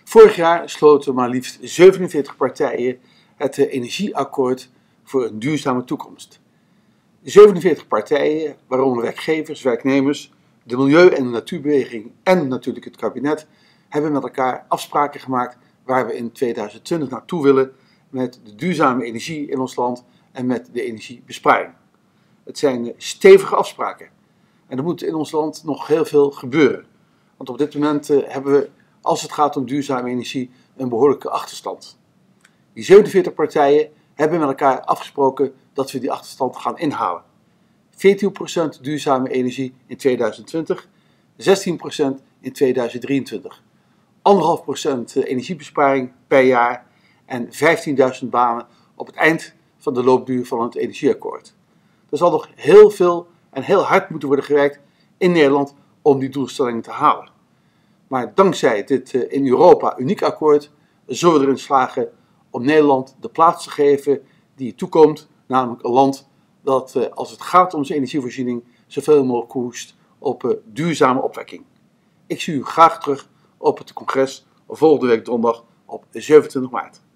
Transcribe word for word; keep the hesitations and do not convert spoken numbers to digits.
Vorig jaar sloten maar liefst zevenenveertig partijen het Energieakkoord voor een duurzame toekomst. zevenenveertig partijen, waaronder werkgevers, werknemers, de milieu- en de natuurbeweging en natuurlijk het kabinet, hebben met elkaar afspraken gemaakt waar we in tweeduizend twintig naartoe willen met de duurzame energie in ons land en met de energiebesparing. Het zijn stevige afspraken en er moet in ons land nog heel veel gebeuren. Want op dit moment hebben we, als het gaat om duurzame energie, een behoorlijke achterstand. Die zevenenveertig partijen hebben met elkaar afgesproken dat we die achterstand gaan inhalen. veertien procent duurzame energie in tweeduizend twintig, zestien procent in tweeduizend drieëntwintig. anderhalf procent energiebesparing per jaar en vijftienduizend banen op het eind van de loopduur van het energieakkoord. Er zal nog heel veel en heel hard moeten worden gewerkt in Nederland om die doelstellingen te halen. Maar dankzij dit in Europa uniek akkoord zullen we erin slagen om Nederland de plaats te geven die het toekomt, namelijk een land dat als het gaat om zijn energievoorziening zoveel mogelijk koerst op duurzame opwekking. Ik zie u graag terug op het congres volgende week donderdag op zevenentwintig maart.